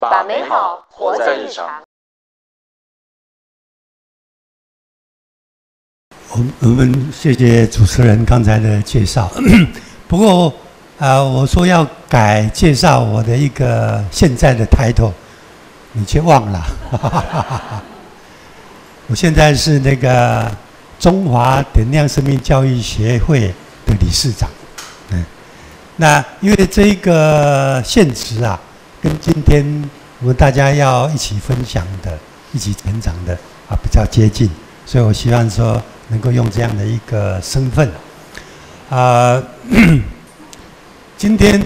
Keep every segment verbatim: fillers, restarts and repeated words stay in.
把美好活在日常。 我我们谢谢主持人刚才的介绍。不过啊、呃，我说要改介绍我的一个现在的 title， 你却忘了。我现在是那个中华点亮生命教育协会的理事长。嗯，那因为这一个现职啊，跟今天我们大家要一起分享的、一起成长的啊比较接近，所以我希望说能够用这样的一个身份，啊、呃，今天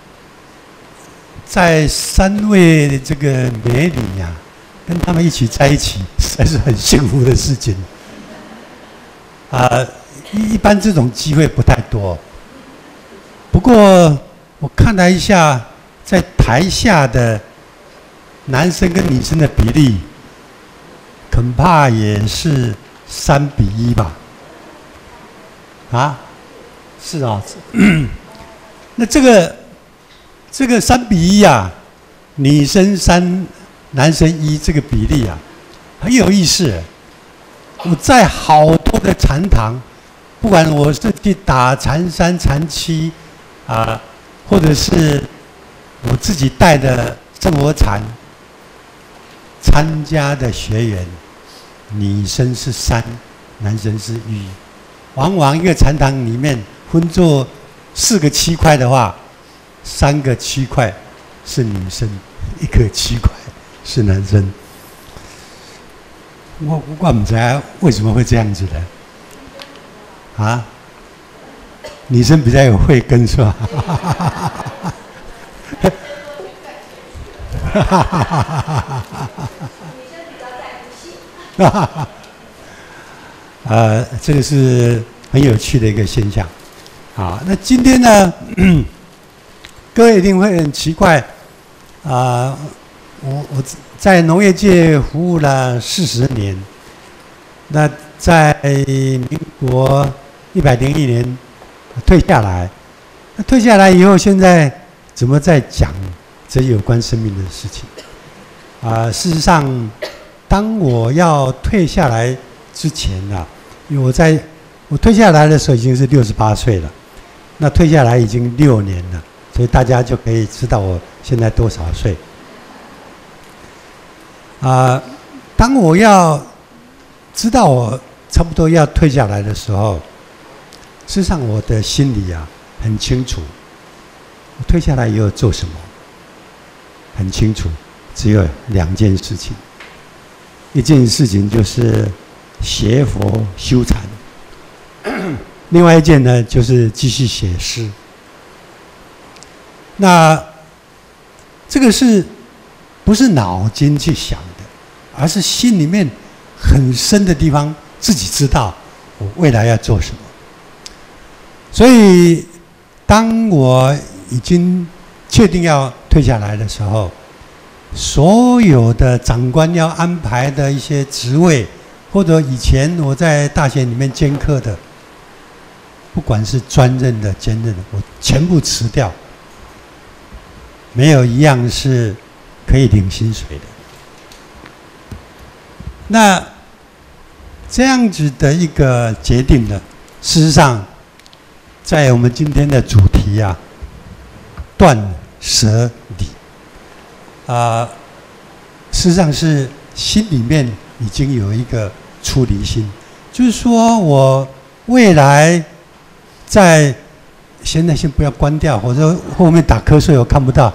在三位这个美女啊，跟他们一起在一起，实在是很幸福的事情。啊、呃，一般这种机会不太多。不过我看了一下，在台下的男生跟女生的比例，恐怕也是三比一吧？啊，是啊、哦。那这个这个三比一啊，女生三，男生一，这个比例啊，很有意思。我在好多的禅堂，不管我是去打禅三、禅七啊，或者是我自己带的生活禅，参加的学员，女生是三，男生是一。往往一个禅堂里面分作四个区块的话，三个区块是女生，一个区块是男生。我我不知道为什么会这样子的，啊？女生比较有慧根是吧？呃，这个是很有趣的一个现象。好，那今天呢，各位一定会很奇怪，啊、呃，我我在农业界服务了四十年，那在民国一百零一年退下来，那退下来以后，现在怎么在讲这有关生命的事情？啊、呃，事实上，当我要退下来之前啊，因为我在我退下来的时候已经是六十八岁了，那退下来已经六年了，所以大家就可以知道我现在多少岁。啊、呃，当我要知道我差不多要退下来的时候，事实上我的心里啊很清楚，我退下来以后做什么，很清楚，只有两件事情。一件事情就是学佛修禅，另外一件呢就是继续写诗。那这个是不是脑筋去想的，而是心里面很深的地方自己知道我未来要做什么。所以当我已经确定要退下来的时候，所有的长官要安排的一些职位，或者以前我在大学里面兼课的，不管是专任的、兼任的，我全部辞掉，没有一样是可以领薪水的。那这样子的一个决定呢，事实上，在我们今天的主题啊，断舍离。啊、呃，事实上是心里面已经有一个出离心，就是说我未来在现在先不要关掉，或者后面打瞌睡我看不到，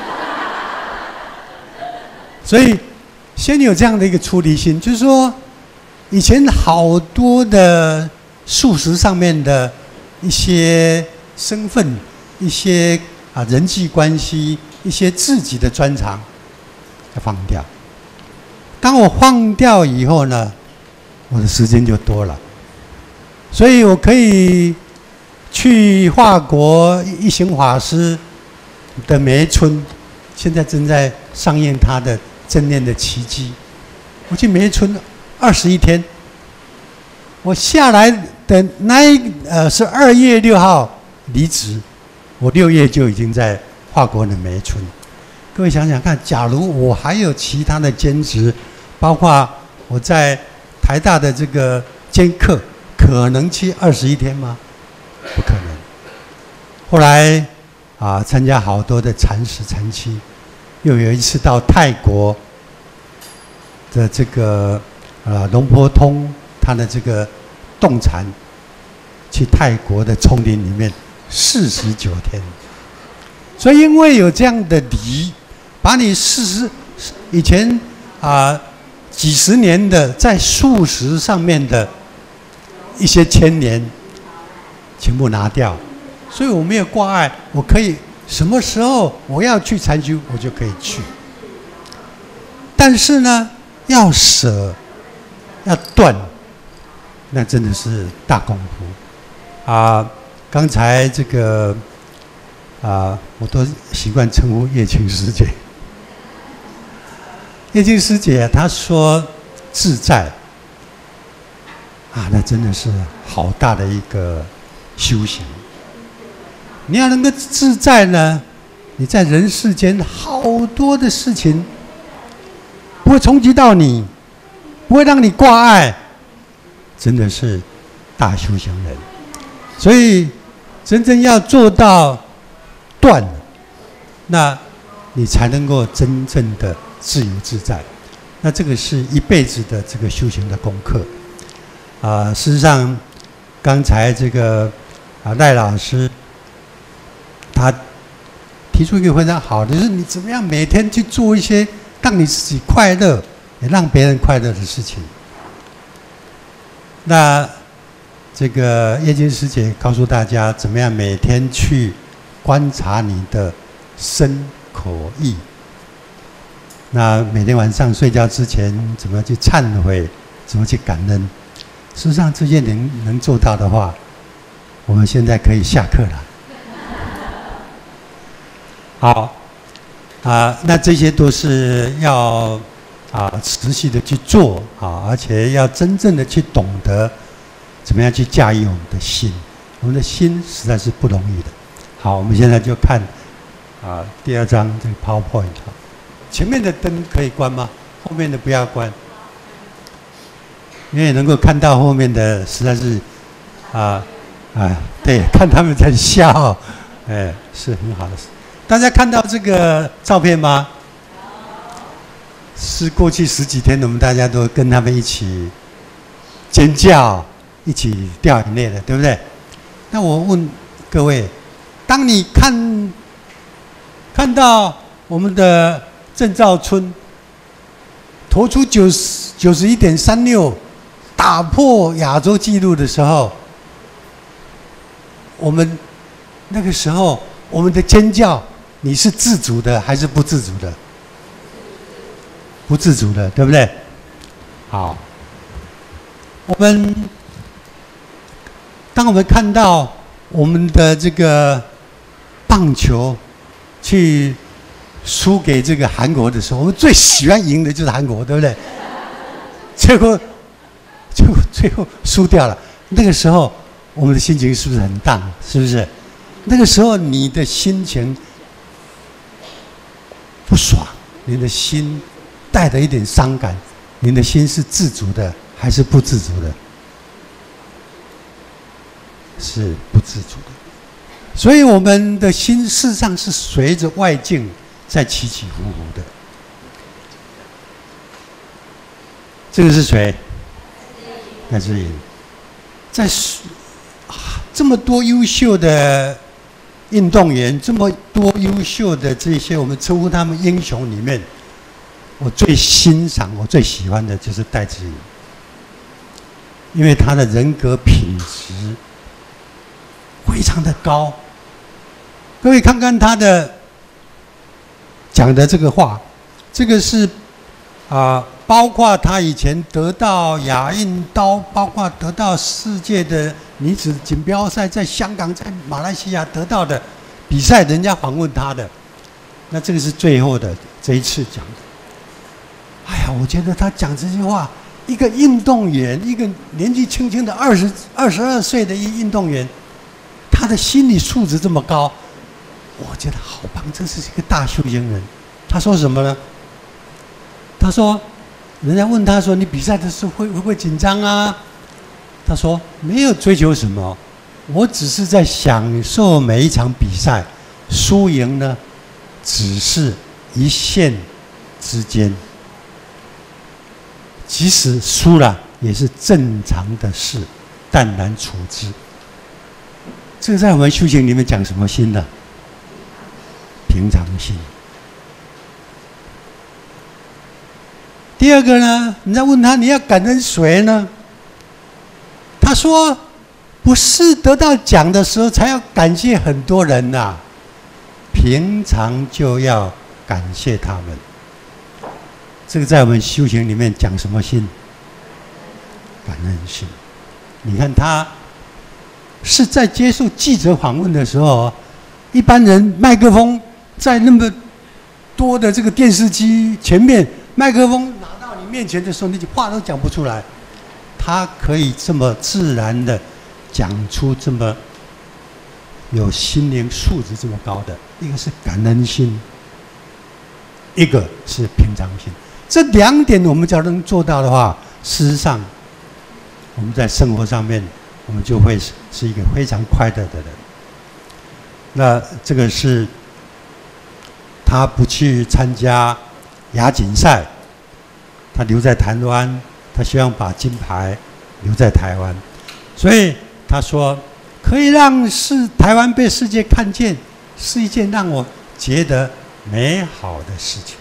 所以先有这样的一个出离心，就是说以前好多的素食上面的一些身份、一些啊人际关系。一些自己的专长要放掉。当我放掉以后呢，我的时间就多了，所以我可以去法国一行法师的梅村，现在正在上映他的正念的奇迹。我去梅村二十一天，我下来的那一呃是二月六号离职，我六月就已经在法国的梅村， 各位想想看，假如我还有其他的兼职，包括我在台大的这个兼课，可能去二十一天吗？不可能。后来啊，参加好多的禅师禅期，又有一次到泰国的这个呃龙婆通他的这个动禅，去泰国的丛林里面四十九天。所以因为有这样的礼，把你四十以前啊、呃、几十年的在素食上面的一些牵连全部拿掉，所以我没有挂碍，我可以什么时候我要去禅修，我就可以去。但是呢，要舍，要断，那真的是大功夫啊！刚才这个啊，我都习惯称呼叶青师姐。叶青师姐她说自在啊，那真的是好大的一个修行。你要能够自在呢，你在人世间好多的事情不会冲击到你，不会让你挂碍，真的是大修行人。所以真正要做到断，那你才能够真正的自由自在。那这个是一辈子的这个修行的功课啊、呃。事实上，刚才这个啊赖老师他提出一个非常好的，就是你怎么样每天去做一些让你自己快乐，也让别人快乐的事情。那这个叶金师姐告诉大家，怎么样每天去观察你的身口意。那每天晚上睡觉之前，怎么去忏悔，怎么去感恩。事实上，这些能能做到的话，我们现在可以下课了。好，啊，那这些都是要啊持续的去做啊，而且要真正的去懂得怎么样去驾驭我们的心。我们的心实在是不容易的。好，我们现在就看啊第二章这个 PowerPoint。前面的灯可以关吗？后面的不要关，因为能够看到后面的实在是啊啊，对，看他们在笑，哎，是很好的事。大家看到这个照片吗？是过去十几天，我们大家都跟他们一起尖叫，一起掉眼泪的，对不对？那我问各位，当你看看到我们的郑兆春投出九十九十一点三六，打破亚洲纪录的时候，我们那个时候我们的尖叫，你是自主的还是不自主的？不自主的，对不对？好，我们当我们看到我们的这个棒球去输给这个韩国的时候，我们最喜欢赢的就是韩国，对不对？结果就最后输掉了。那个时候我们的心情是不是很荡？是不是？那个时候你的心情不爽，你的心带着一点伤感，你的心是自主的还是不自主的？是不自主的。所以我们的心事实上是随着外境在起起伏伏的。这个是谁？赖之颖。在这么多优秀的运动员，这么多优秀的这些我们称呼他们英雄里面，我最欣赏、我最喜欢的就是戴资颖，因为他的人格品质非常的高。各位看看他的讲的这个话，这个是啊、呃，包括他以前得到亚运刀，包括得到世界的女子锦标赛，在香港、在马来西亚得到的比赛，人家访问他的，那这个是最后的这一次讲的。哎呀，我觉得他讲这句话，一个运动员，一个年纪轻轻的二十二十二岁的一运动员，他的心理素质这么高，我觉得好棒，这是一个大修行人。 他说什么呢？他说，人家问他说：“你比赛的时候会会不会紧张啊？”他说：“没有追求什么，我只是在享受每一场比赛，输赢呢，只是一线之间。即使输了，也是正常的事，淡然处之。”这个在我们修行里面讲什么心呢？平常心。第二个呢，人家问他你要感恩谁呢？他说：“不是得到奖的时候才要感谢很多人呐、啊，平常就要感谢他们。”这个在我们修行里面讲什么心？感恩心。你看他是在接受记者访问的时候，一般人麦克风在那么多的这个电视机前面，麦克风拿到你面前的时候，你话都讲不出来。他可以这么自然的讲出这么有心灵素质这么高的，一个是感恩心，一个是平常心。这两点我们只要能做到的话，事实上我们在生活上面，我们就会是一个非常快乐的人。那这个是他不去参加亚锦赛，他留在台湾，他希望把金牌留在台湾，所以他说可以让世台湾被世界看见，是一件让我觉得美好的事情。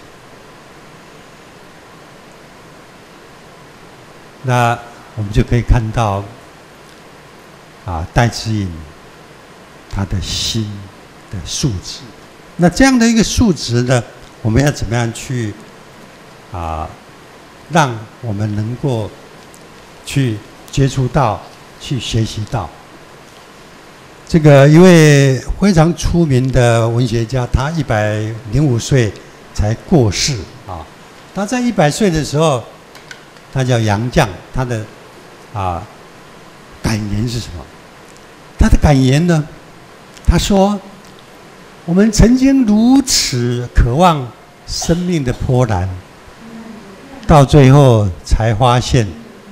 那我们就可以看到啊，戴资颖他的心的素质。那这样的一个素质呢，我们要怎么样去啊，让我们能够去接触到、去学习到？这个一位非常出名的文学家，他一百零五岁才过世啊。他在一百岁的时候，他叫杨绛，他的啊感言是什么？他的感言呢？他说：“我们曾经如此渴望生命的波澜，到最后才发现，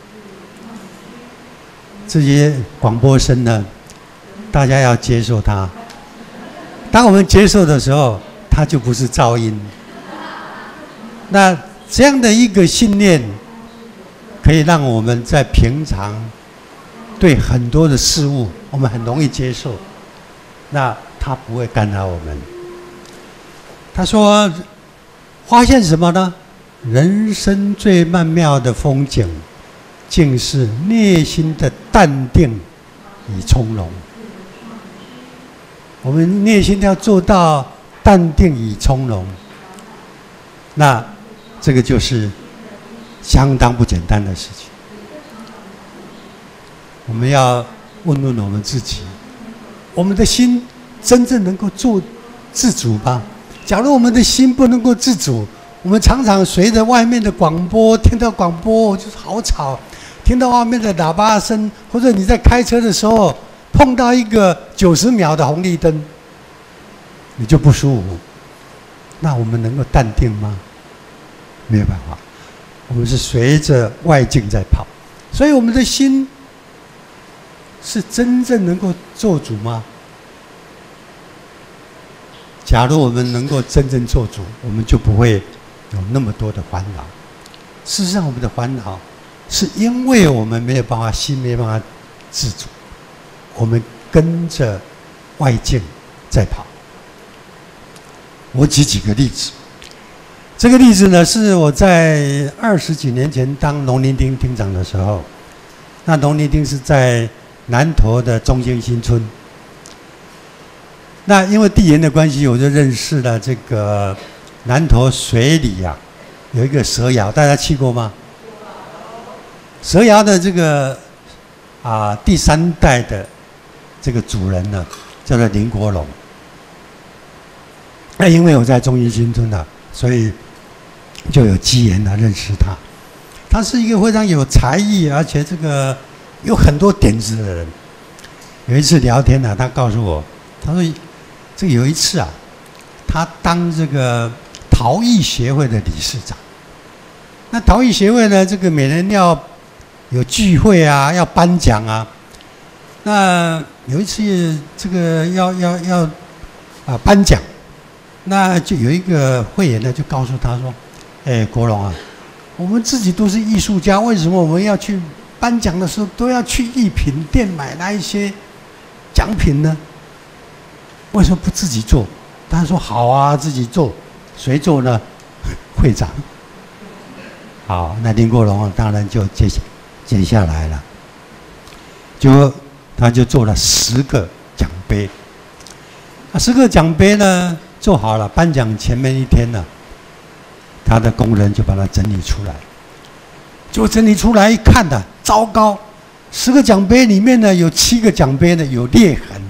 这些广播声呢，大家要接受它。当我们接受的时候，它就不是噪音。那这样的一个信念，可以让我们在平常对很多的事物，我们很容易接受。那它不会干扰我们。”他说：“发现什么呢？人生最曼妙的风景，竟是内心的淡定与从容。我们内心要做到淡定与从容，那这个就是相当不简单的事情。我们要问问我们自己，我们的心真正能够做自主吗？假如我们的心不能够自主，我们常常随着外面的广播，听到广播就是好吵，听到外面的喇叭声，或者你在开车的时候碰到一个九十秒的红绿灯，你就不舒服。那我们能够淡定吗？没有办法，我们是随着外境在跑，所以我们的心是真正能够做主吗？假如我们能够真正做主，我们就不会有那么多的烦恼。事实上，我们的烦恼是因为我们没有办法，心没办法自主，我们跟着外境在跑。我举几个例子。这个例子呢，是我在二十几年前当农林町町长的时候，那农林町是在南投的中兴新村。那因为地缘的关系，我就认识了这个南投水里啊，有一个蛇窑，大家去过吗？蛇窑的这个啊第三代的这个主人呢，叫做林国龙。那因为我在中兴新村啊，所以就有机缘来认识他。他是一个非常有才艺，而且这个有很多点子的人。有一次聊天呢、啊，他告诉我，他说。这有一次啊，他当这个陶艺协会的理事长。那陶艺协会呢，这个每年要有聚会啊，要颁奖啊。那有一次这个要要要啊颁奖，那就有一个会员呢就告诉他说：“哎，国荣啊，我们自己都是艺术家，为什么我们要去颁奖的时候都要去艺品店买那一些奖品呢？为什么不自己做？”他说：“好啊，自己做。谁做呢？会长。好，那林国荣当然就接接下来了，就他就做了十个奖杯。啊，十个奖杯呢做好了，颁奖前面一天呢，他的工人就把它整理出来。结果整理出来一看呢，糟糕，十个奖杯里面呢有七个奖杯呢有裂痕。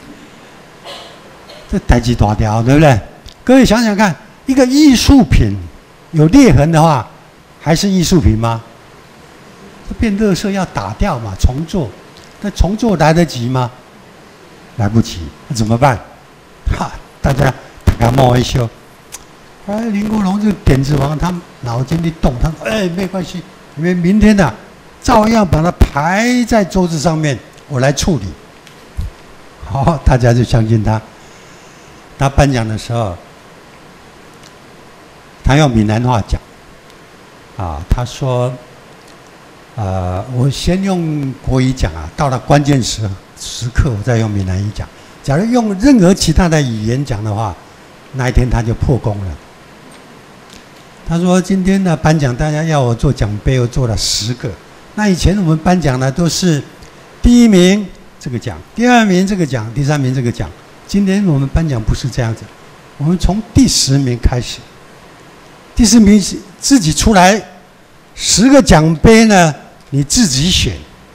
这代志大条，对不对？各位想想看，一个艺术品有裂痕的话，还是艺术品吗？这变垃圾要打掉嘛，重做。那重做来得及吗？来不及，那怎么办？哈，大家大家摸一笑。哎，林国荣这个点子王，他脑筋一动，他说：“哎，没关系，你们明天啊，照样把它排在桌子上面，我来处理。”好，大家就相信他。他颁奖的时候，他用闽南话讲，啊，他说：“呃，我先用国语讲啊，到了关键时时刻，我再用闽南语讲。假如用任何其他的语言讲的话，那一天他就破功了。”他说：“今天的颁奖，大家要我做奖杯，我做了十个。那以前我们颁奖呢，都是第一名这个奖，第二名这个奖，第三名这个奖。今天我们颁奖不是这样子，我们从第十名开始。第十名自己出来，十个奖杯呢，你自己选。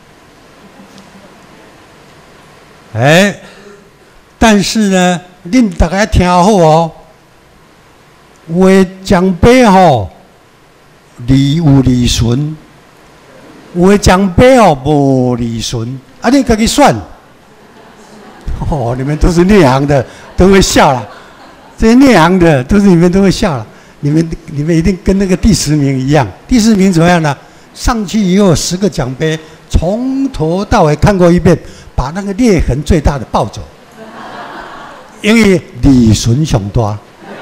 哎，但是呢，恁大家听好哦，有的奖杯吼，利有利顺，有的奖杯哦无利顺，啊，你自己选。哦，你们都是内行的，都会笑了。这些内行的都是你们都会笑了。你们你们一定跟那个第十名一样。第十名怎么样呢？上去以后十个奖杯，从头到尾看过一遍，把那个裂痕最大的抱走，因为利顺上大。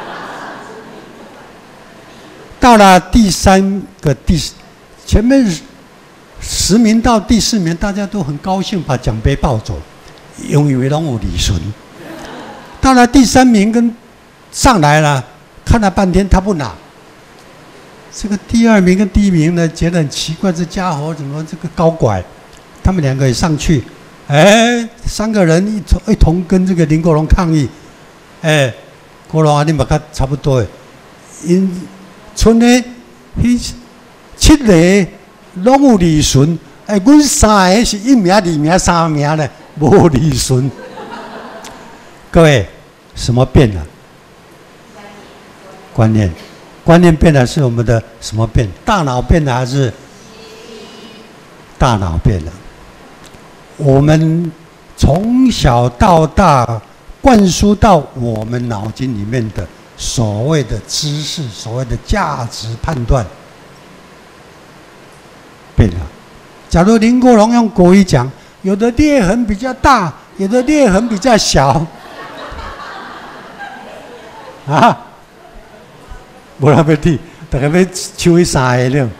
到了第三个第前面十名到第四名，大家都很高兴，把奖杯抱走。因为拢有利顺，到了第三名跟上来了，看了半天他不拿。这个第二名跟第一名呢，觉得很奇怪，这家伙怎么这个高拐？他们两个也上去，哎，三个人一同一同跟这个林国荣抗议，哎，国荣啊，你嘛较差不多诶，因村咧，迄七个拢有利顺，哎，阮三个是一名、二名、三名咧。无利顺，各位，什么变了？观念，观念变了，是我们的什么变？大脑变了还是大脑变了？我们从小到大灌输到我们脑筋里面的所谓的知识、所谓的价值判断变了。假如林国荣用国语讲。有的裂痕比较大，有的裂痕比较小，啊！无人要听，大家要唱一三个了。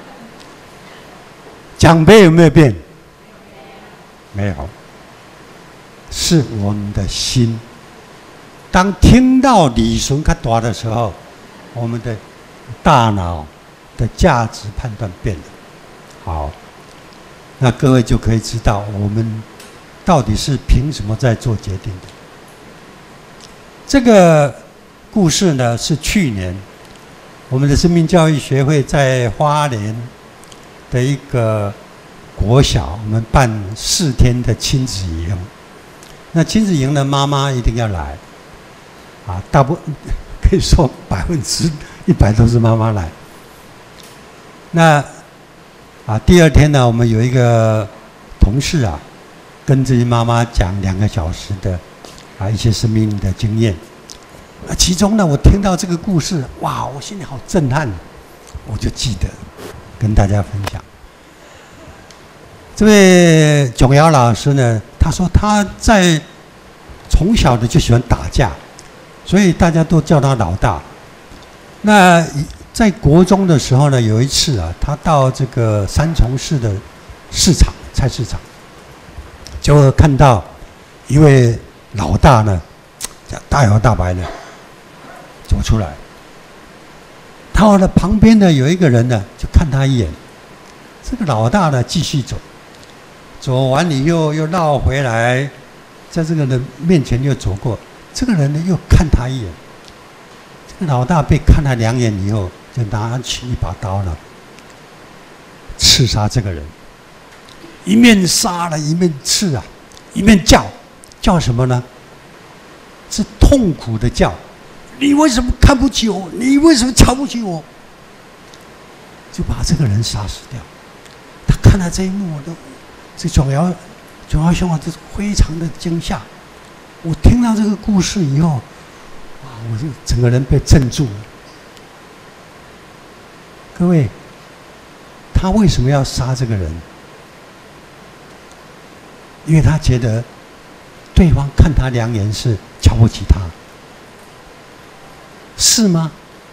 奖杯有没有变？没有，是我们的心。当听到利顺较大的时候，我们的大脑的价值判断变了。好。那各位就可以知道，我们到底是凭什么在做决定的。这个故事呢，是去年我们的生命教育学会在花莲的一个国小，我们办四天的亲子营。那亲子营的妈妈一定要来，啊，大部可以说百分之一百都是妈妈来。那啊，第二天呢，我们有一个同事啊，跟这些妈妈讲两个小时的啊一些生命的经验。 那其中呢，我听到这个故事，哇，我心里好震撼，我就记得跟大家分享。这位炯尧老师呢，他说他在从小的就喜欢打架，所以大家都叫他老大。那在国中的时候呢，有一次啊，他到这个三重市的市场菜市场，就看到一位老大呢，大摇大摆的走出来。他的旁边呢有一个人呢，就看他一眼。这个老大呢继续走，走完以后又绕回来，在这个人面前又走过。这个人呢又看他一眼。这个老大被看了两眼以后，就拿起一把刀呢，刺杀这个人。一面杀了，一面刺啊，一面叫，叫什么呢？是痛苦的叫。你为什么看不起我？你为什么瞧不起我？就把这个人杀死掉。他看到这一幕，都这炯尧炯尧兄啊，这非常的惊吓。我听到这个故事以后，哇，我就整个人被镇住了。各位，他为什么要杀这个人？因为他觉得对方看他两眼是瞧不起他，是吗？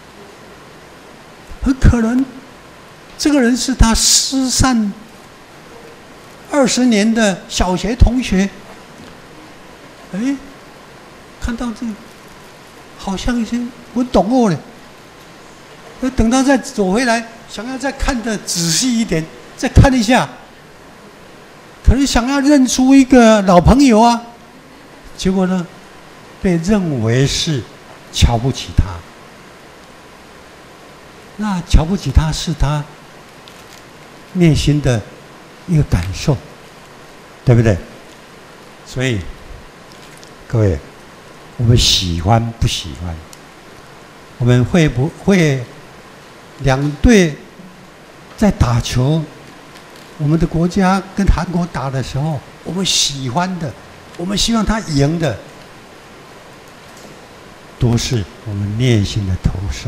很可能，这个人是他失散二十年的小学同学。哎，看到这个，好像已经我懂我了。那等到再走回来，想要再看得仔细一点，再看一下。可能想要认出一个老朋友啊，结果呢，被认为是瞧不起他。那瞧不起他是他内心的一个感受，对不对？所以，各位，我们喜欢不喜欢？我们会不会两队在打球？我们的国家跟韩国打的时候，我们喜欢的，我们希望他赢的，都是我们内心的投射。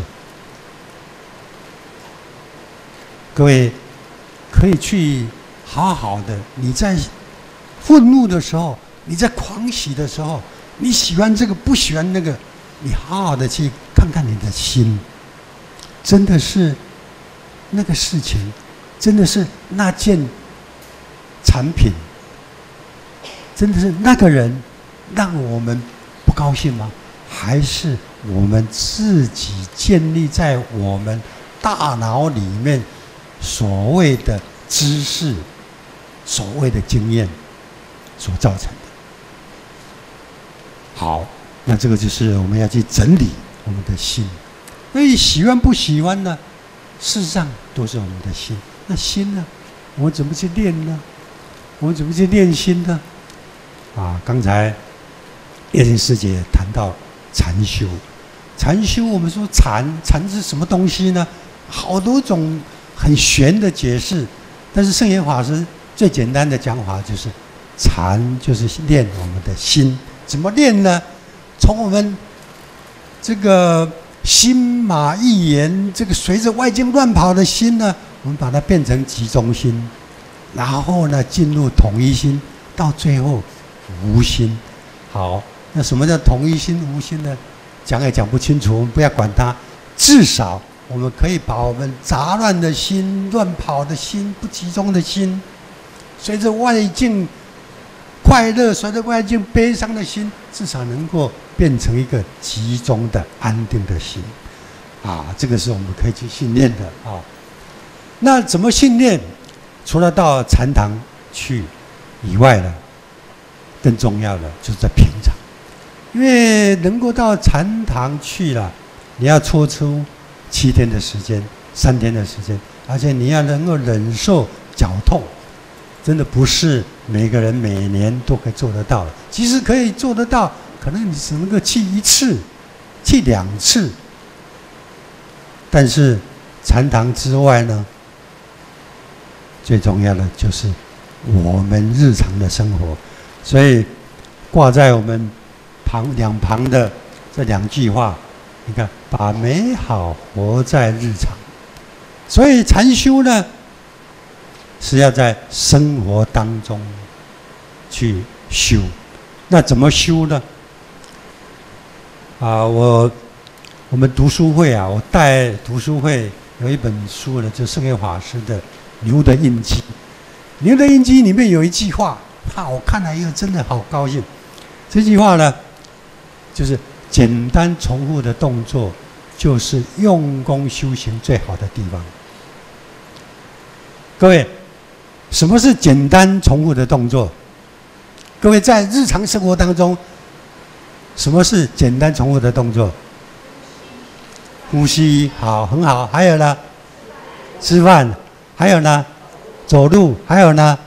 各位可以去好好的，你在愤怒的时候，你在狂喜的时候，你喜欢这个不喜欢那个，你好好的去看看你的心，真的是那个事情。真的是那件产品，真的是那个人让我们不高兴吗？还是我们自己建立在我们大脑里面所谓的知识、所谓的经验所造成的？好，那这个就是我们要去整理我们的心。所以喜欢不喜欢呢？事实上都是我们的心。那心呢？我们怎么去练呢？我们怎么去练心呢？啊，刚才叶静师姐谈到禅修，禅修我们说禅，禅是什么东西呢？好多种很玄的解释，但是圣严法师最简单的讲法就是，禅就是练我们的心。怎么练呢？从我们这个心马意言，这个随着外境乱跑的心呢，我们把它变成集中心，然后呢进入统一心，到最后无心。好，那什么叫统一心、无心呢？讲也讲不清楚，我们不要管它。至少我们可以把我们杂乱的心、乱跑的心、不集中的心，随着外境快乐，随着外境悲伤的心，至少能够变成一个集中的、安定的心。啊，这个是我们可以去训练的啊。那怎么训练？除了到禅堂去以外呢，更重要的就是在平常。因为能够到禅堂去了，你要抽出七天的时间、三天的时间，而且你要能够忍受绞痛，真的不是每个人每年都可以做得到的。即使可以做得到，可能你只能够去一次、去两次。但是禅堂之外呢，最重要的就是我们日常的生活，所以挂在我们旁两旁的这两句话，你看，把美好活在日常。所以禅修呢，是要在生活当中去修。那怎么修呢？啊，我我们读书会啊，我带读书会有一本书呢，就圣严法师的《牛的印记》。《牛的印记》里面有一句话，啊，我看了以后真的好高兴。这句话呢，就是简单重复的动作，就是用功修行最好的地方。各位，什么是简单重复的动作？各位在日常生活当中，什么是简单重复的动作？呼吸，好，很好。还有呢，吃饭，还有呢，走路，还有呢，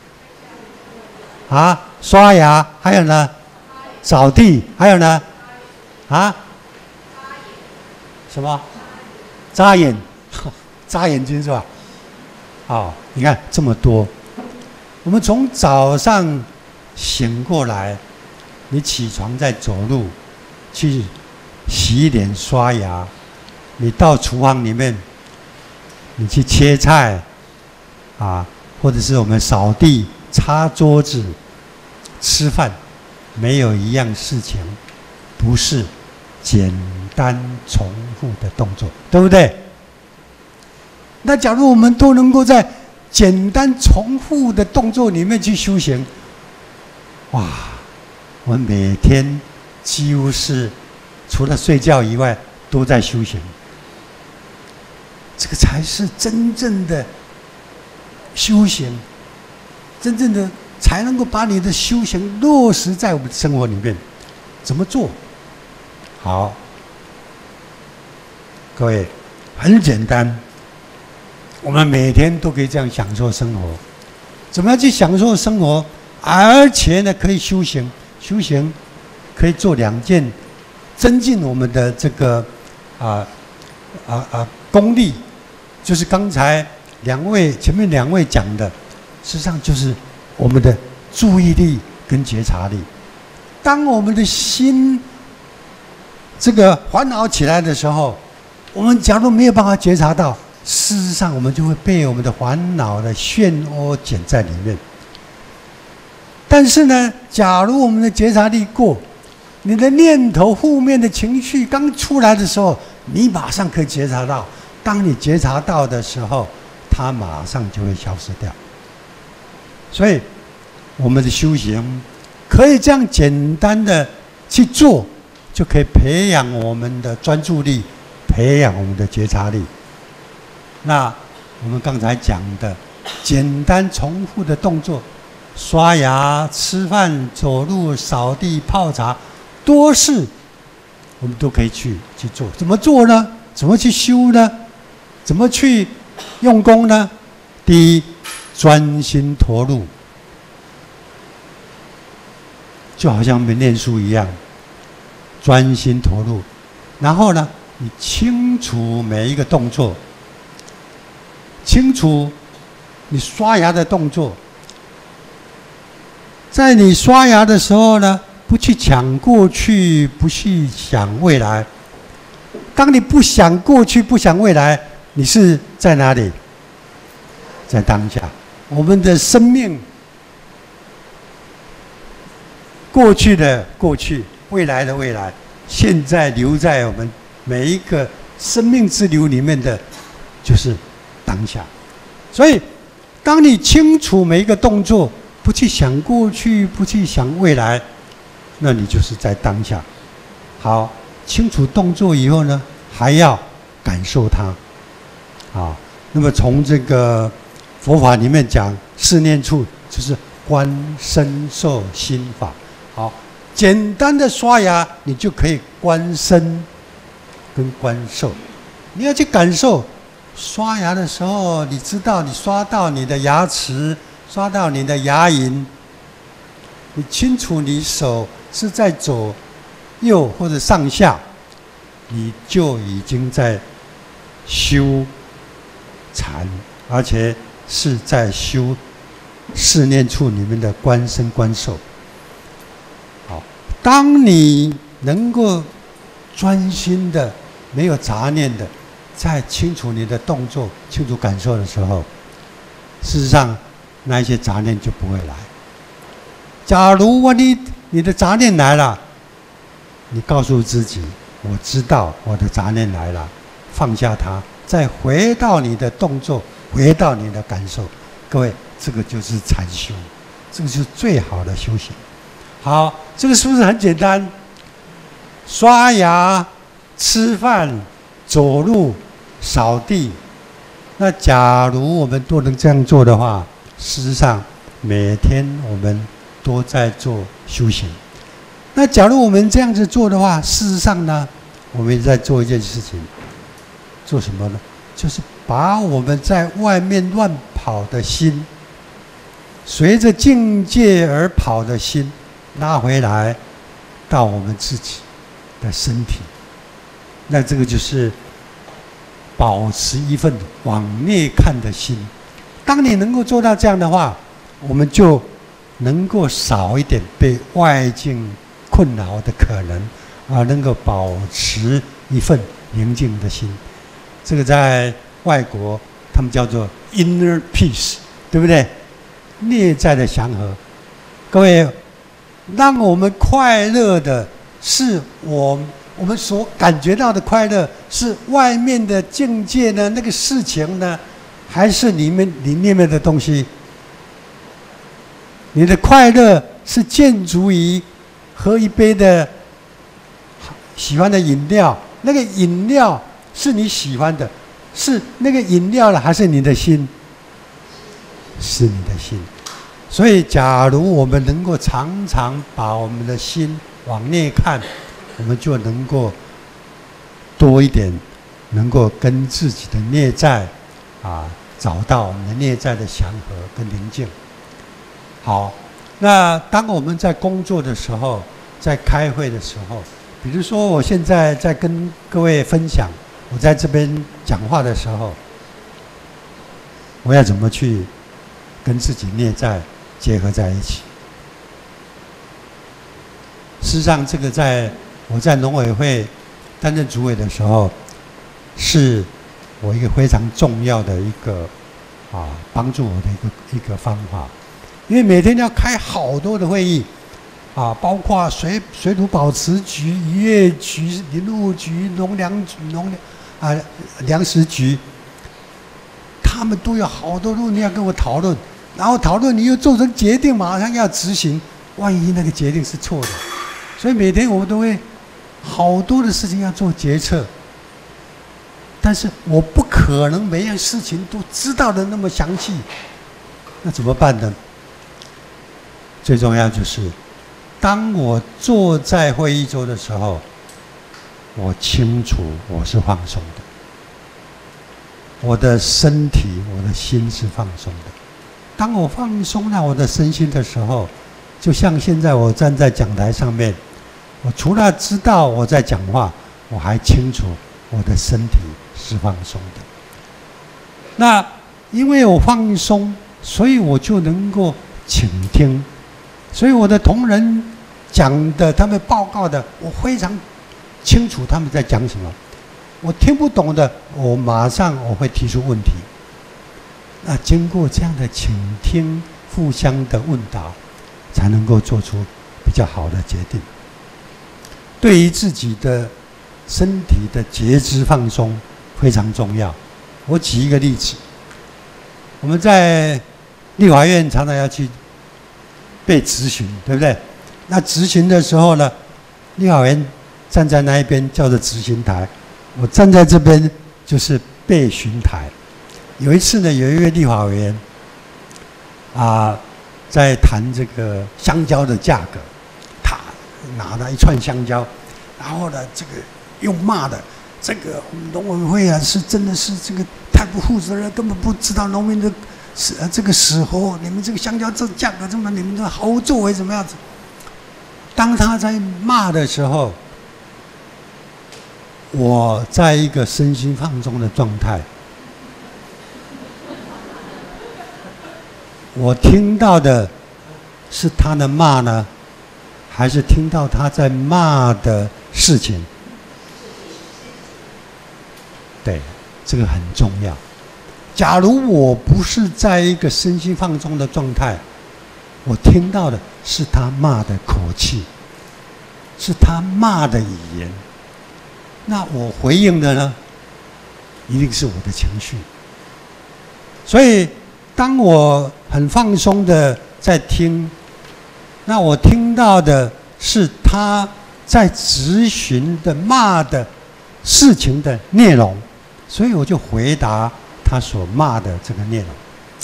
啊，刷牙，还有呢，扫地，还有呢，啊，什么？眨眼，眨眼睛是吧？哦，你看这么多。我们从早上醒过来，你起床在走路，去洗脸刷牙，你到厨房里面，你去切菜，啊，或者是我们扫地、擦桌子、吃饭，没有一样事情不是简单重复的动作，对不对？那假如我们都能够在简单重复的动作里面去修行，哇，我们每天几乎是除了睡觉以外都在修行，这个才是真正的修行，真正的才能够把你的修行落实在我们的生活里面。怎么做？好，各位，很简单。我们每天都可以这样享受生活。怎么样去享受生活？而且呢，可以修行。修行可以做两件，增进我们的这个啊啊啊功力，就是刚才两位前面两位讲的，实际上就是我们的注意力跟觉察力。当我们的心这个烦恼起来的时候，我们假如没有办法觉察到，事实上，我们就会被我们的烦恼的漩涡卷在里面。但是呢，假如我们的觉察力过，你的念头、负面的情绪刚出来的时候，你马上可以觉察到。当你觉察到的时候，它马上就会消失掉。所以，我们的修行可以这样简单的去做，就可以培养我们的专注力，培养我们的觉察力。那我们刚才讲的简单重复的动作，刷牙、吃饭、走路、扫地、泡茶，多事我们都可以去去做。怎么做呢？怎么去修呢？怎么去用功呢？第一，专心投入，就好像我们念书一样，专心投入。然后呢，你清楚每一个动作。清楚你刷牙的动作，在你刷牙的时候呢，不去想过去，不去想未来。当你不想过去，不想未来，你是在哪里？在当下。我们的生命，过去的过去，未来的未来，现在留在我们每一个生命之流里面的，就是当下。所以当你清楚每一个动作，不去想过去，不去想未来，那你就是在当下。好，清楚动作以后呢，还要感受它。啊，那么从这个佛法里面讲，四念处就是观身受心法。好，简单的刷牙，你就可以观身跟观受，你要去感受。刷牙的时候，你知道你刷到你的牙齿，刷到你的牙龈，你清楚你手是在左右或者上下，你就已经在修禅，而且是在修四念处里面的观身观受。好，当你能够专心的、没有杂念的，在清楚你的动作、清楚感受的时候，事实上那一些杂念就不会来。假如我你你的杂念来了，你告诉自己，我知道我的杂念来了，放下它，再回到你的动作，回到你的感受。各位，这个就是禅修，这个就是最好的修行。好，这个是不是很简单？刷牙、吃饭、走路、扫地。那假如我们都能这样做的话，事实上每天我们都在做修行。那假如我们这样子做的话，事实上呢，我们也在做一件事情，做什么呢？就是把我们在外面乱跑的心，随着境界而跑的心，拉回来到我们自己的身体。那这个就是保持一份往内看的心。当你能够做到这样的话，我们就能够少一点被外境困扰的可能，而能够保持一份宁静的心。这个在外国他们叫做 inner peace， 对不对？内在的祥和。各位，让我们快乐的是我我们所感觉到的快乐，是外面的境界呢？那个事情呢？还是里面里面的东西？你的快乐是建筑于喝一杯的喜欢的饮料，那个饮料是你喜欢的，是那个饮料了，还是你的心？是你的心。所以，假如我们能够常常把我们的心往内看，我们就能够多一点，能够跟自己的内在啊找到我们的内在的祥和跟宁静。好，那当我们在工作的时候，在开会的时候，比如说我现在在跟各位分享，我在这边讲话的时候，我要怎么去跟自己内在结合在一起？事实上，这个在我在农委会担任主委的时候，是我一个非常重要的一个啊帮助我的一个一个方法。因为每天要开好多的会议，啊，包括水水土保持局、渔业局、林务局、农粮局、农啊粮食局，他们都有好多问题要跟我讨论，然后讨论你又做成决定，马上要执行，万一那个决定是错的，所以每天我们都会好多的事情要做决策，但是我不可能每样事情都知道的那么详细，那怎么办呢？最重要就是，当我坐在会议桌的时候，我清楚我是放松的，我的身体、我的心是放松的。当我放松了我的身心的时候，就像现在我站在讲台上面，我除了知道我在讲话，我还清楚我的身体是放松的。那因为我放松，所以我就能够倾听。所以我的同仁讲的，他们报告的，我非常清楚他们在讲什么。我听不懂的，我马上我会提出问题。那经过这样的倾听，互相的问答，才能够做出比较好的决定。对于自己的身体的觉知放松非常重要。我举一个例子，我们在立法院常常要去被质询，对不对？那质询的时候呢，立法委员站在那一边叫做质询台，我站在这边就是被询台。有一次呢，有一位立法委员啊，在谈这个香蕉的价格，他拿了一串香蕉，然后呢，这个用骂的，这个农委会啊，是真的是这个太不负责任，根本不知道农民的死这个死活，你们这个香蕉这价格这么，你们的毫无作为怎么样子？当他在骂的时候，我在一个身心放松的状态，我听到的是他的骂呢，还是听到他在骂的事情？ 对，这个很重要。假如我不是在一个身心放松的状态，我听到的是他骂的口气，是他骂的语言，那我回应的呢，一定是我的情绪。所以，当我很放松的在听，那我听到的是他在质询的骂的事情的内容，所以我就回答他所骂的这个内容。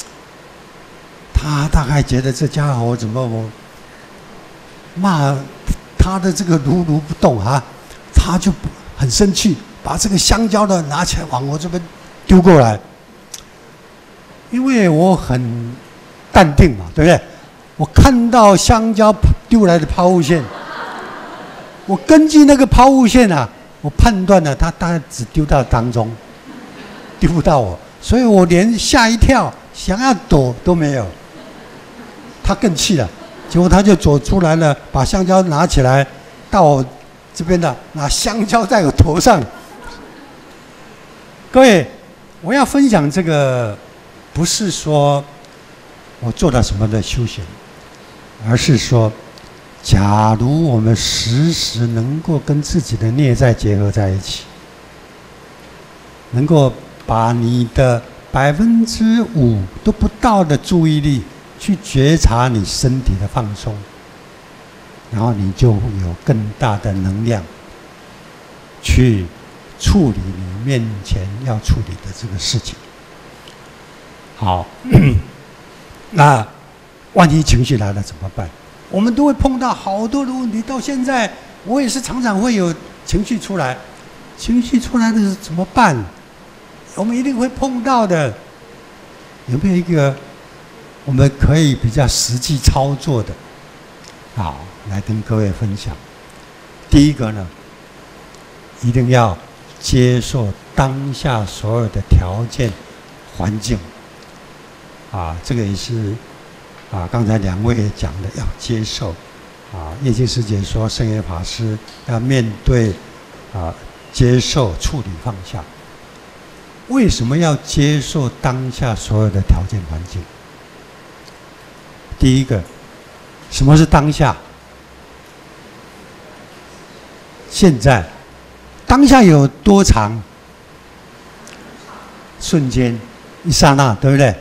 他大概觉得这家伙怎么我骂他的这个如如不动啊，他就很生气，把这个香蕉的拿起来往我这边丢过来。因为我很淡定嘛，对不对？我看到香蕉丢来的抛物线，我根据那个抛物线啊，我判断了他大概只丢到当中，丢不到我，所以我连吓一跳，想要躲都没有。他更气了，结果他就走出来了，把香蕉拿起来到我这边的，拿香蕉在我头上。各位，我要分享这个。不是说我做了什么的修行，而是说，假如我们时时能够跟自己的内在结合在一起，能够把你的百分之五都不到的注意力去觉察你身体的放松，然后你就有更大的能量去处理你面前要处理的这个事情。好，那万一情绪来了怎么办？我们都会碰到好多的问题。到现在，我也是常常会有情绪出来，情绪出来的是怎么办？我们一定会碰到的。有没有一个我们可以比较实际操作的？好，来跟各位分享。第一个呢，一定要接受当下所有的条件、环境。啊，这个也是啊，刚才两位讲的要接受。啊，叶金师姐说，圣严法师要面对啊，接受、处理、放下。为什么要接受当下所有的条件环境？第一个，什么是当下？现在，当下有多长？瞬间，一刹那，对不对？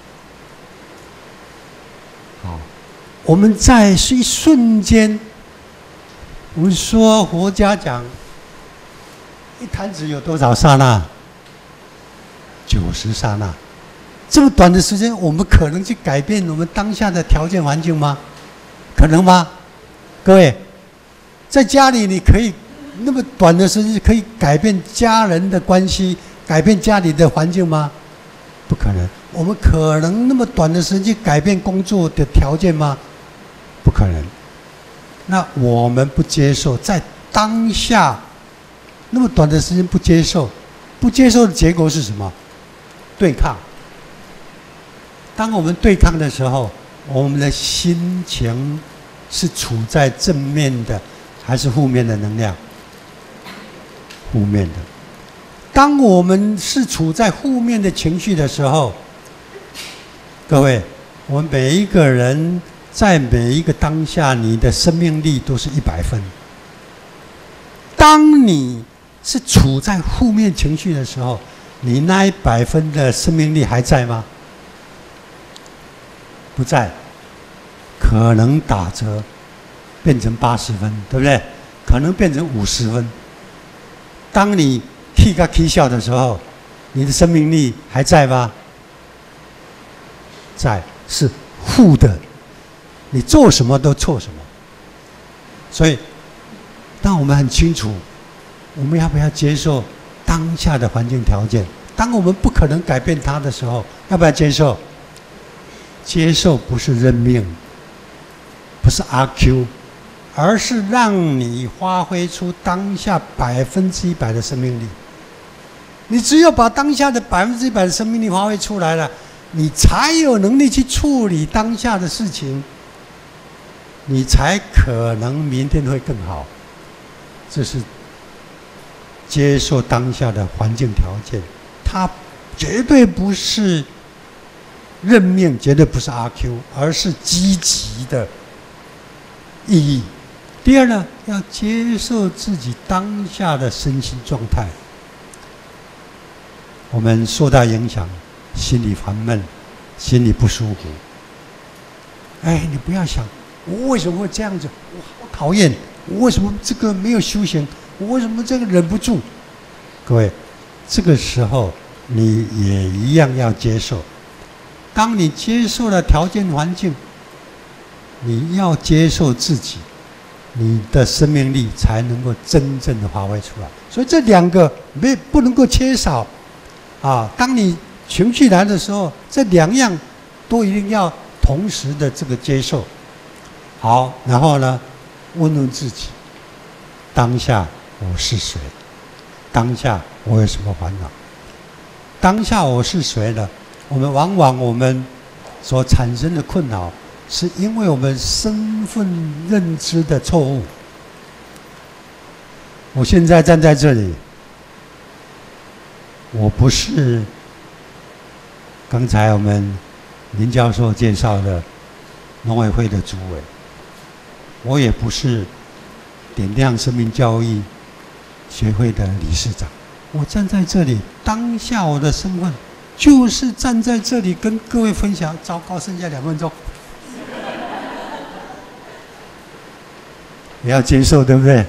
我们在一瞬间，我们说佛家讲，一弹指有多少刹那？九十刹那。这么短的时间，我们可能去改变我们当下的条件环境吗？可能吗？各位，在家里你可以那么短的时间可以改变家人的关系，改变家里的环境吗？不可能。我们可能那么短的时间改变工作的条件吗？不可能。那我们不接受，在当下那么短的时间不接受，不接受的结果是什么？对抗。当我们对抗的时候，我们的心情是处在正面的，还是负面的能量？负面的。当我们是处在负面的情绪的时候，各位，我们每一个人。在每一个当下，你的生命力都是一百分。当你是处在负面情绪的时候，你那一百分的生命力还在吗？不在，可能打折，变成八十分，对不对？可能变成五十分。当你气嘎气笑的时候，你的生命力还在吗？在，是负的。你做什么都错什么，所以，当我们很清楚，我们要不要接受当下的环境条件？当我们不可能改变它的时候，要不要接受？接受不是认命，不是阿 Q， 而是让你发挥出当下百分之一百的生命力。你只有把当下的百分之一百的生命力发挥出来了，你才有能力去处理当下的事情。你才可能明天会更好，这是接受当下的环境条件，它绝对不是认命，绝对不是阿 Q， 而是积极的意义。第二呢，要接受自己当下的身心状态。我们受到影响，心里烦闷，心里不舒服。哎，你不要想我为什么会这样子，我好讨厌，我为什么这个没有修行，我为什么这个忍不住？各位，这个时候你也一样要接受。当你接受了条件环境，你要接受自己，你的生命力才能够真正的发挥出来。所以这两个没不能够缺少啊！当你情绪来的时候，这两样都一定要同时的这个接受。好，然后呢，问问自己：当下我是谁？当下我有什么烦恼？当下我是谁呢？我们往往我们所产生的困扰，是因为我们身份认知的错误。我现在站在这里，我不是刚才我们林教授介绍的农委会的主委，我也不是点亮生命教育协会的理事长。我站在这里，当下我的身份就是站在这里跟各位分享。糟糕，剩下两分钟，也要接受，对不对？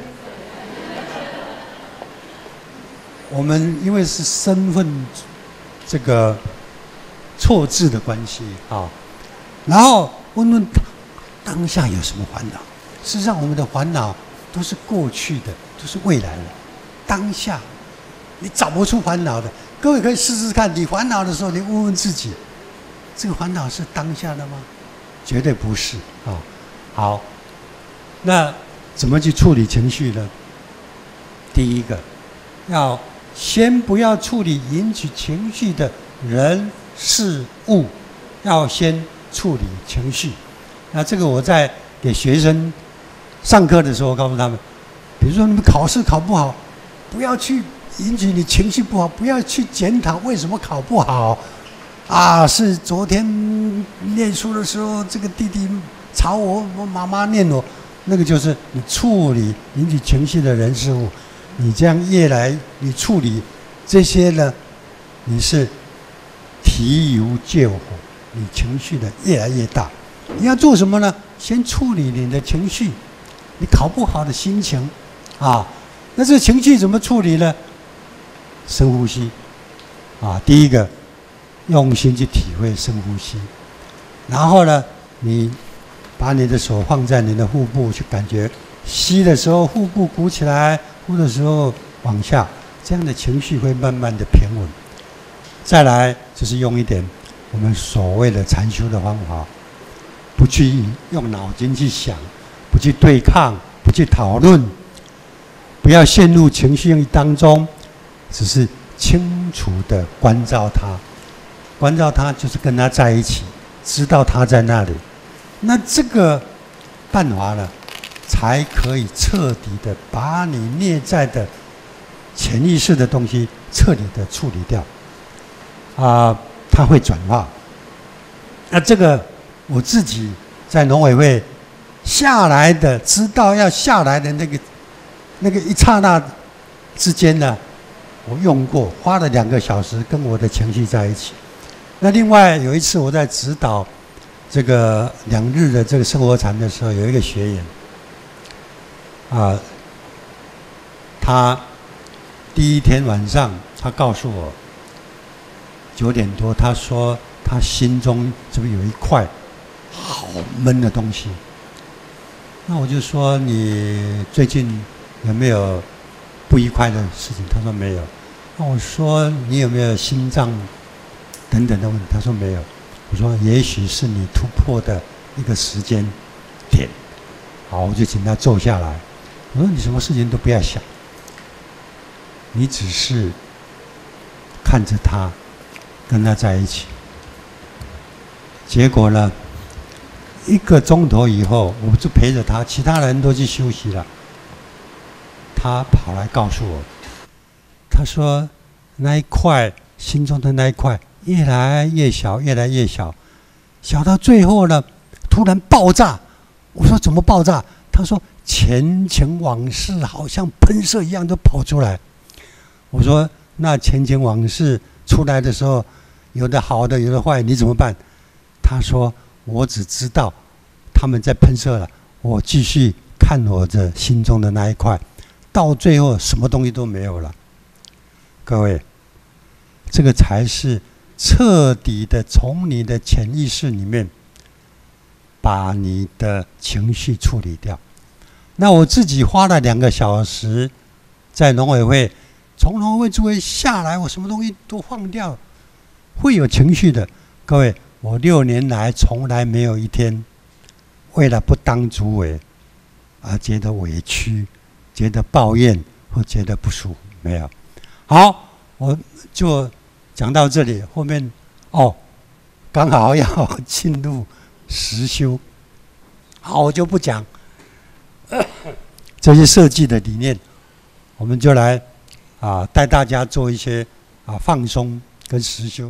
我们因为是身份这个错置的关系啊，然后问问当下有什么烦恼？事实上，我们的烦恼都是过去的，都是未来的。当下你找不出烦恼的，各位可以试试看。你烦恼的时候，你问问自己：这个烦恼是当下的吗？绝对不是啊。好，那怎么去处理情绪呢？第一个，要先不要处理引起情绪的人事物，要先处理情绪。那这个我在给学生上课的时候告诉他们，比如说你们考试考不好，不要去引起你情绪不好，不要去检讨为什么考不好啊，是昨天念书的时候这个弟弟吵我，我妈妈念我，那个就是你处理引起情绪的人事物。你这样越来你处理这些呢，你是提油救火，你情绪的越来越大。你要做什么呢？先处理你的情绪，你考不好的心情啊。那这个情绪怎么处理呢？深呼吸啊，第一个用心去体会深呼吸，然后呢，你把你的手放在你的腹部去感觉，吸的时候腹部鼓起来，呼的时候往下，这样的情绪会慢慢的平稳。再来就是用一点我们所谓的禅修的方法，不去用脑筋去想，不去对抗，不去讨论，不要陷入情绪当中，只是清楚的关照他，关照他就是跟他在一起，知道他在那里。那这个办法呢，才可以彻底的把你内在的潜意识的东西彻底的处理掉，啊、呃，它会转化。那这个我自己在农委会下来的，知道要下来的那个那个一刹那之间呢，我用过，花了两个小时跟我的情绪在一起。那另外有一次我在指导这个两日的这个生活禅的时候，有一个学员啊、呃，他第一天晚上他告诉我九点多，他说他心中这边有一块好闷的东西。那我就说你最近有没有不愉快的事情？他说没有。那我说你有没有心脏等等的问题？他说没有。我说也许是你突破的一个时间点。好，我就请他坐下来。我说你什么事情都不要想，你只是看着他，跟他在一起。结果呢，一个钟头以后，我就陪着他，其他人都去休息了。他跑来告诉我， 他说那一块心中的那一块越来越小，越来越小，小到最后呢，突然爆炸。我说怎么爆炸？他说前尘往事好像喷射一样都跑出来。我说那前尘往事出来的时候，有的好的，有的坏，你怎么办？他说我只知道他们在喷射了，我继续看我的心中的那一块，到最后什么东西都没有了。各位，这个才是彻底的从你的潜意识里面把你的情绪处理掉。那我自己花了两个小时在农委会，从农委会主委下来，我什么东西都放掉，会有情绪的。各位，我六年来从来没有一天为了不当主委而觉得委屈、觉得抱怨或觉得不舒服，没有。好，我就讲到这里，后面哦，刚好要进入实修，好，我就不讲这些设计的理念，我们就来啊带大家做一些啊放松跟实修。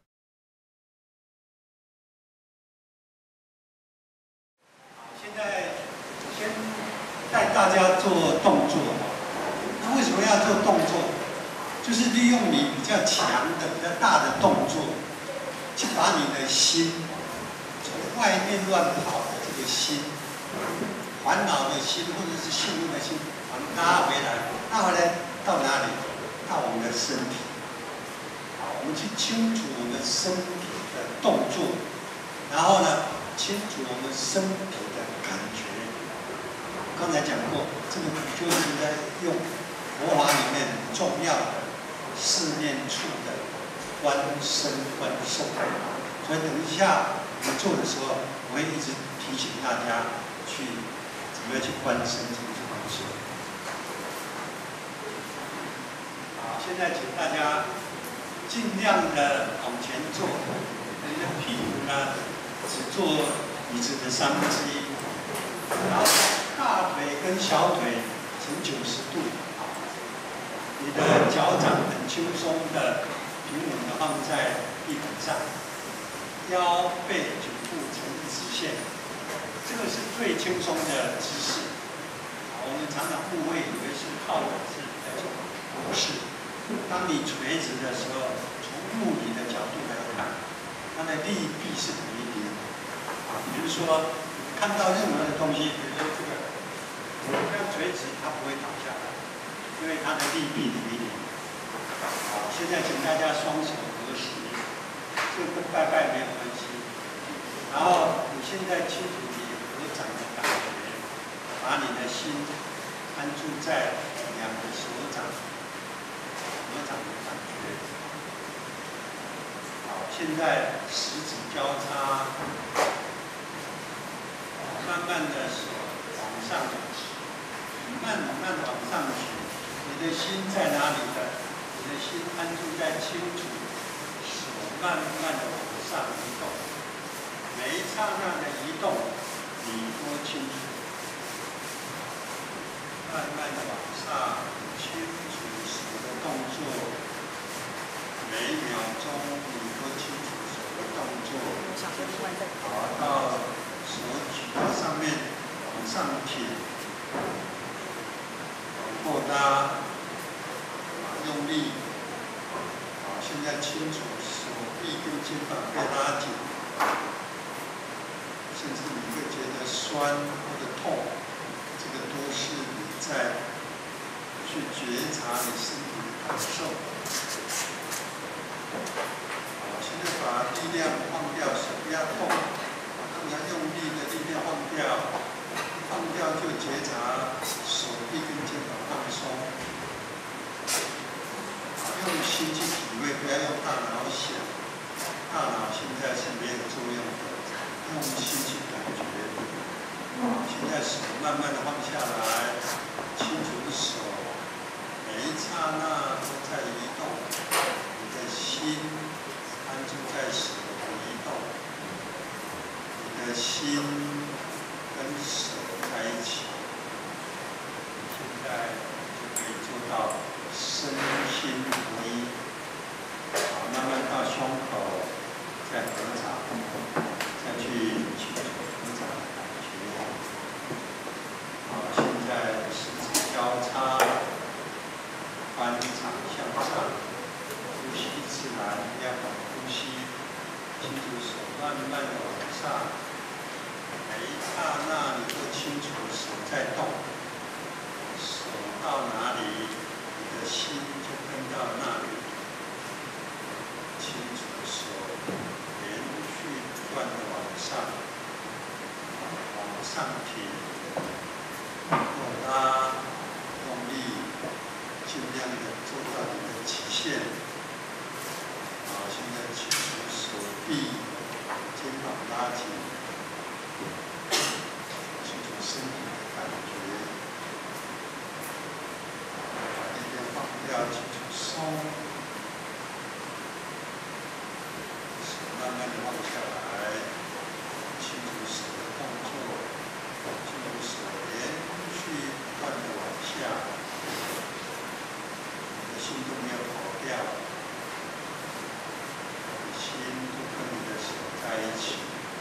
现在先带大家做动作，那为什么要做动作？就是利用你比较强的、比较大的动作，去把你的心从外面乱跑的这个心、烦恼的心或者是愤怒的心，把它拉回来。拉回来到哪里？到我们的身体。好，我们去清楚我们身体的动作，然后呢，清楚我们身体的感觉。刚才讲过，这个就是在用佛法里面很重要的四念处的观身观受。所以等一下我们做的时候，我会一直提醒大家去怎么样去观身，怎么去观受。好，现在请大家尽量的往前坐，你的屁股呢只做椅子的三分之一，然后大腿跟小腿成九十度。你的脚掌很轻松的、平稳的放在地板上，腰背颈部成一直线，这个是最轻松的姿势。我们常常误会以为是靠的是那种，不是。当你垂直的时候，从物理的角度来看，它的力臂是等于零。啊，比如说看到任何的东西，比如说这个，这样垂直，它不会倒下来。因为它的力臂等于零。好，现在请大家双手合十，这跟拜拜没有关系。然后你现在清楚你合掌的感觉，把你的心安住在两个手掌合掌的感觉。好，现在十指交叉，慢慢的手往上举，慢慢往上举。你的心在哪里的？你的心安住在清楚，手慢慢的往上移动，每一刹那的移动，你多清楚。慢慢的往上，清楚手的动作，每一秒钟你多清楚手的动作。好，到手举到上面，往上挺，扩大。用力，好，现在清楚手臂跟肩膀被拉紧，甚至你会觉得酸或者痛，这个都是你在去觉察你身体的感受。好，现在把力量放掉，手不要痛，把你要用力的力量放掉，放掉就觉察手臂跟肩膀放松。用心去体会，不要用大脑想。大脑现在是没有作用的，用心去感觉。现在手慢慢的放下来，清楚手，每一刹那都在移动。你的心安住在手的移动，你的心跟手在一起。现在就可以做到身心清楚手慢慢的往上，每一刹那你都清楚手在动，手到哪里，你的心就跟到那里。清楚手连续不断的往上，往上提，用拉，用力，尽量的做到你的极限。好，现在清楚手臂、肩膀拉紧，清楚身体的感觉，把力量放掉，清楚松，手慢慢的放下来，清楚手的动作，清楚手连续不断的往下，你的心都没有跑掉。心都跟你的手在一起，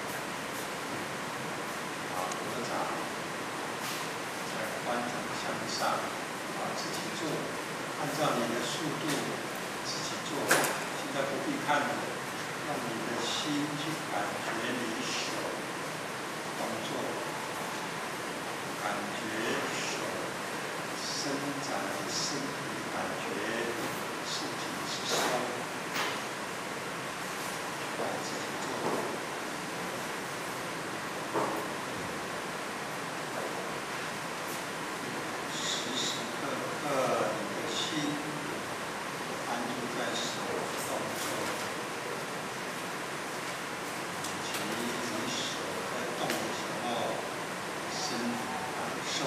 好，合掌，再翻掌向上，好，自己做，按照你的速度自己做，现在不必看了，让你的心去感觉你手动作，感觉手伸展身体的感觉是紧是松。自己做，时时刻刻你的心安住在手的动作，以及你手在动的时候身体的感受。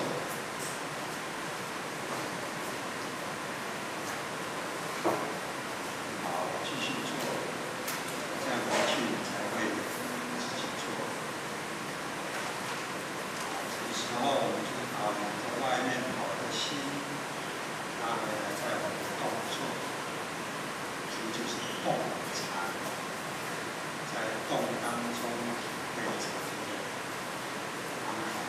好，继续做。这样回去才会自己做。有时候我们就把我们在外面跑的心拉回来，在我们的动作，这就是动禅，在动当中被禅的方法。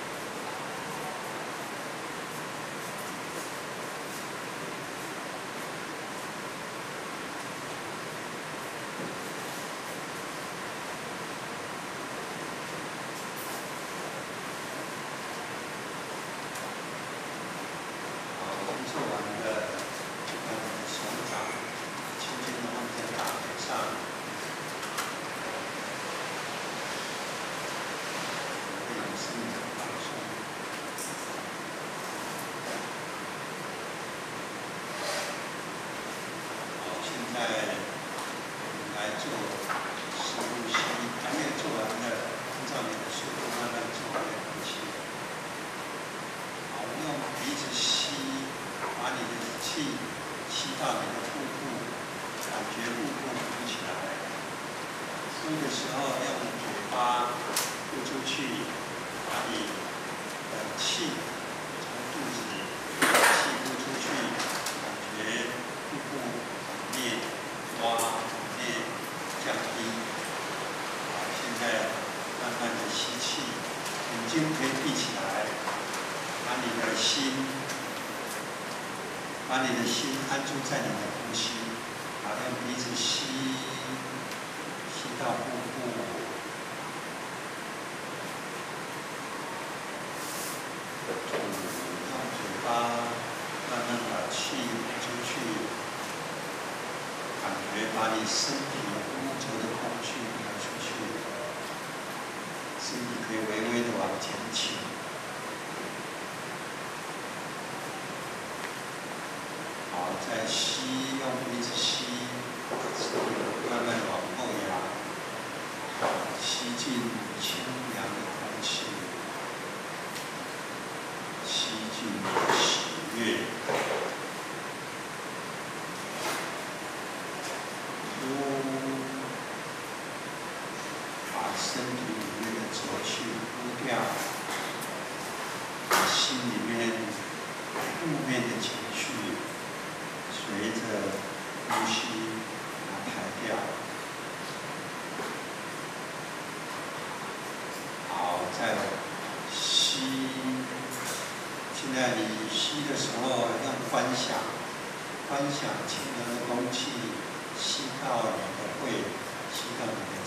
做完了，就把你的手掌轻轻地放在大腿上，会有身体的放松。好，现在我们来做深呼吸，还没有做完的，按照你的速度慢慢做完呼吸。好，用鼻子吸。把你的气吸到你的腹部，感觉腹部鼓起来。呼的时候用嘴巴呼出去，把你的气从肚子里气呼出去，感觉腹部往内挖、往内降低。好，现在慢慢的吸气，眼睛可以闭起来，把你的心。把你的心安住在你的呼吸，好，用鼻子吸，吸到腹部，用嘴巴慢慢把气呼出去，感觉把你身体污浊的空气排出去，身体可以微微的往前倾。好，再吸，用鼻子吸，慢慢往后仰，吸进清凉的空气，吸进喜悦，呼，把身体里面的浊气呼掉，把心里面负面的情绪。随着呼吸把它排掉。好，再吸。现在你吸的时候用观想，观想清凉的空气吸到你的肺，吸到你的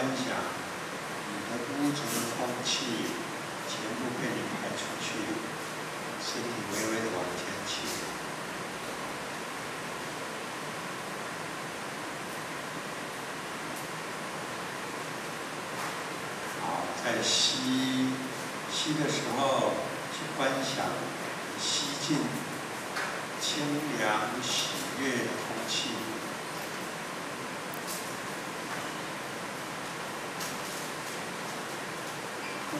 想，你的污浊的空气全部被你排出去，身体微微的往前倾。好，在吸吸的时候，去观想吸进清凉喜悦的空气。呼，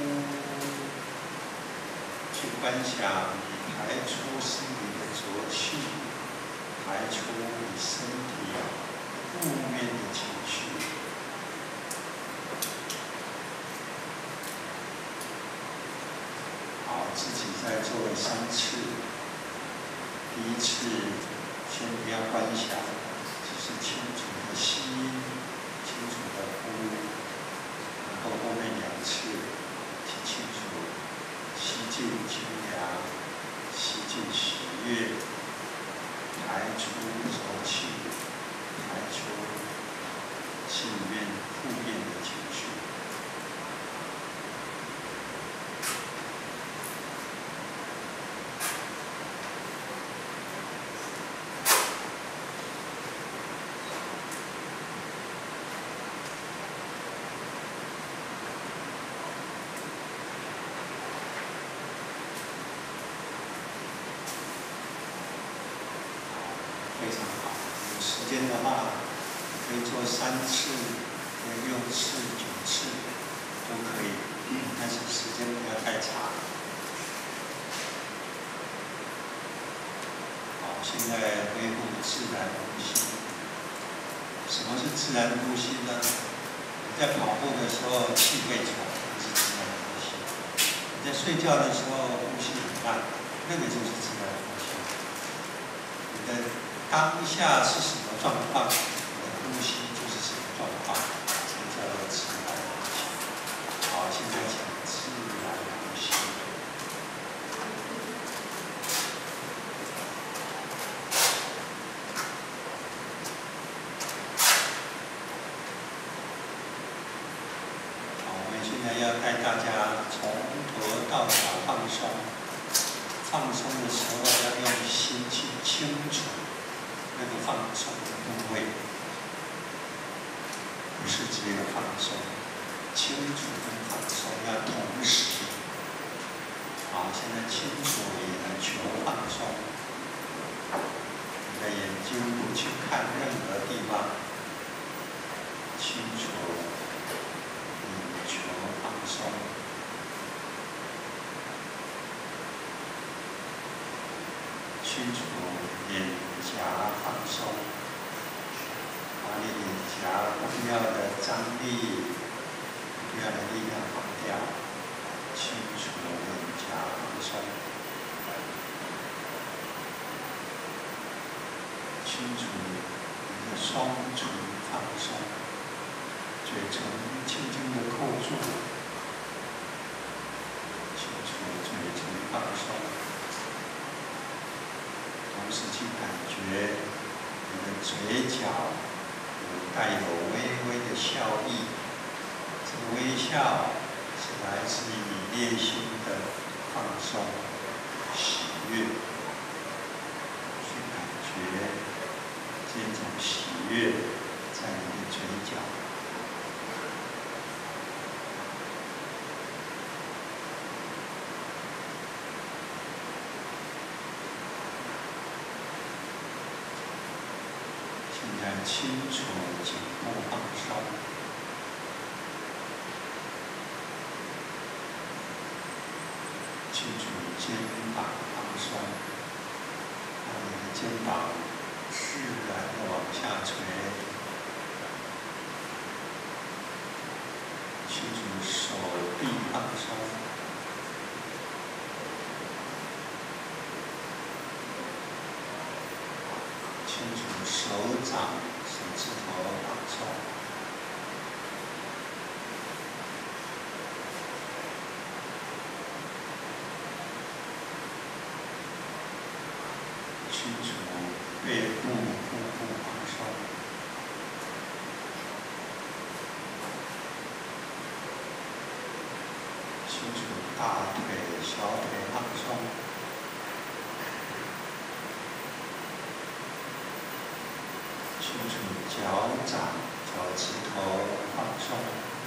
去观想你排出心里的浊气，排出你身体负面的情绪。好，自己再做三次。第一次先不要观想，只是清楚的吸，清楚的呼，然后后面两次去清楚吸进清凉，吸进喜悦，排出浊气，排出心里面负面的情绪。非常好，有时间的话，可以做三次、六次、九次都可以，但是时间不要太长。好，现在恢复自然呼吸。什么是自然呼吸呢？你在跑步的时候气会喘，那是自然呼吸；你在睡觉的时候呼吸很慢，那个就是自然呼吸。你的当下是什么状况，你的呼吸就是什么状况，这叫做自然呼吸。好，现在讲自然呼吸。好，我们现在要带大家从头到脚放松。放松的时候要用心去清楚那个放松的部位，不是只有放松，清楚跟放松要同时。好，现在清楚也能求放松，你的眼睛不去看任何地方，清楚你求放松。清楚脸颊放松，把你脸颊不要的张力、不要的力量放掉。清楚脸颊放松，清楚你的双唇放松，嘴唇轻轻的扣住，清楚嘴唇放松。同时去感觉你的嘴角有带有微微的笑意，这个微笑是来自于你内心的放松、喜悦。去感觉这种喜悦在你的嘴角。现在清楚颈部放松，清楚肩膀放松，让你的肩膀自然的往下垂。清楚手臂放松。清楚手掌、手指头放松，清楚背部、腹部放松， 大腿、小腿放松，清楚脚掌、脚趾头放松。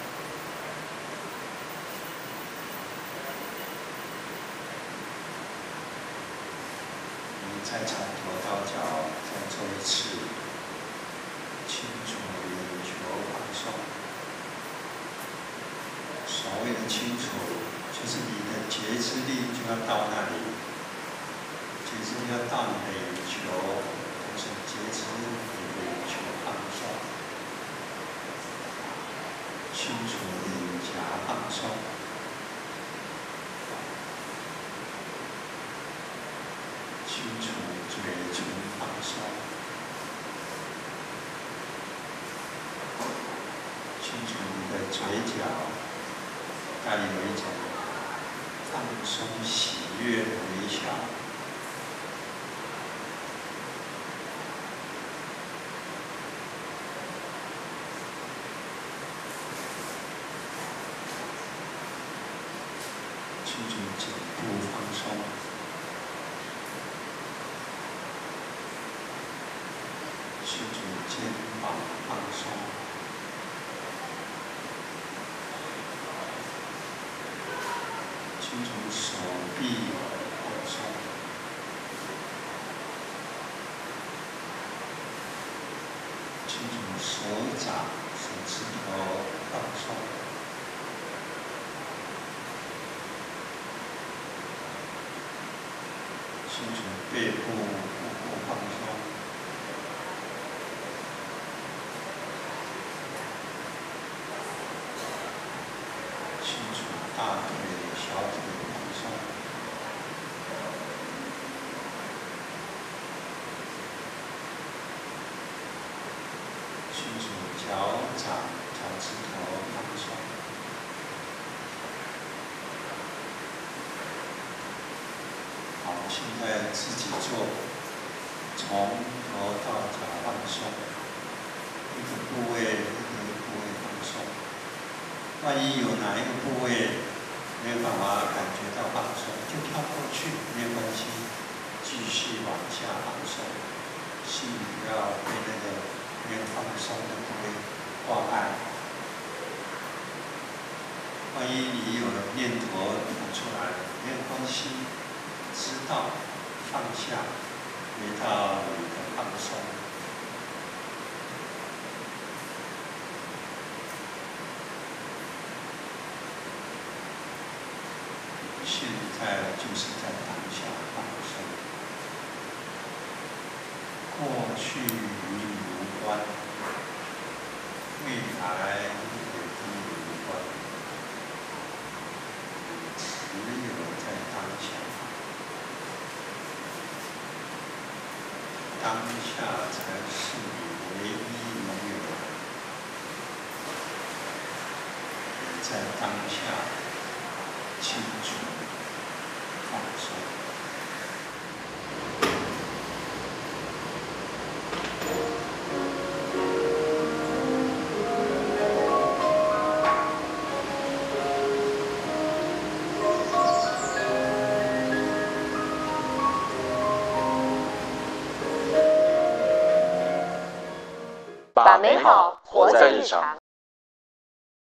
你再从头到脚再做一次，清楚眼球放松。所谓的清楚，就是你的觉知力就要到那里，觉知力要到你的眼球，同时觉知你的眼球放松，清楚脸颊放松，清楚嘴唇放松，清楚你的嘴角。带有一种放松、喜悦的微笑，清楚颈部放松，清楚肩膀放松。清楚手臂放松，清楚手掌、手指头放松，清楚背部、腹部放松，清楚大腿。小腿放松，清楚脚掌、脚趾头放松。好，现在自己做，从头到脚放松，一个部位一个部位放松。万一有哪一个部位没有办法感觉到放松，就跳过去，没有关系，继续往下放松。心里不要被那个没有放松的部位挂碍。万一你有念头跑出来，没有关系，知道放下，回到你的放松。现在就是在当下放松，过去与你无关，未来也与你无关，只有在当下，当下才是你唯一拥有的，你在当下清楚。放松。 把美好活在日常。